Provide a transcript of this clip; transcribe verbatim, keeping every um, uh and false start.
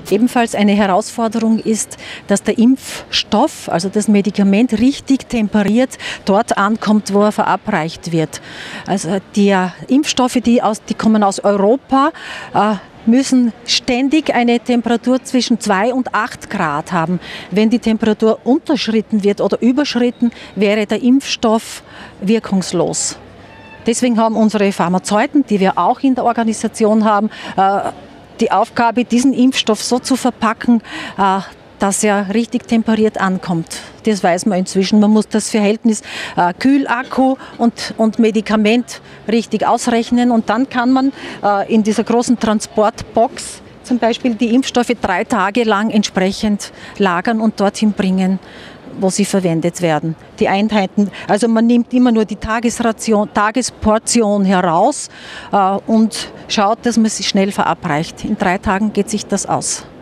Ebenfalls eine Herausforderung ist, dass der Impfstoff, also das Medikament, richtig temperiert dort ankommt, wo er verabreicht wird. Also die Impfstoffe, die, aus, die kommen aus Europa, äh, müssen ständig eine Temperatur zwischen zwei und acht Grad haben. Wenn die Temperatur unterschritten wird oder überschritten, wäre der Impfstoff wirkungslos. Deswegen haben unsere Pharmazeuten, die wir auch in der Organisation haben, die Aufgabe, diesen Impfstoff so zu verpacken, dass er richtig temperiert ankommt. Das weiß man inzwischen. Man muss das Verhältnis äh, Kühlakku und, und Medikament richtig ausrechnen. Und dann kann man äh, in dieser großen Transportbox zum Beispiel die Impfstoffe drei Tage lang entsprechend lagern und dorthin bringen, wo sie verwendet werden. Die Einheiten, also man nimmt immer nur die Tagesration, Tagesportion heraus äh, und schaut, dass man sie schnell verabreicht. In drei Tagen geht sich das aus.